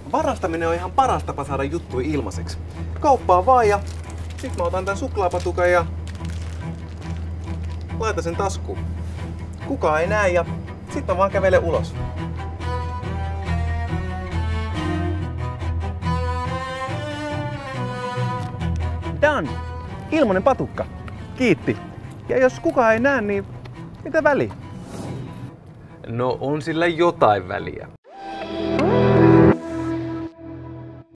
Varastaminen on ihan paras tapa saada juttuja ilmaiseksi. Kauppaan vaan ja sit mä otan tän suklaapatukan ja laitan sen taskuun. Kukaan ei näe ja sit mä vaan kävelen ulos. Done! Ilmanen patukka. Kiitti. Ja jos kukaan ei näe, niin mitä väliä? No on sillä jotain väliä.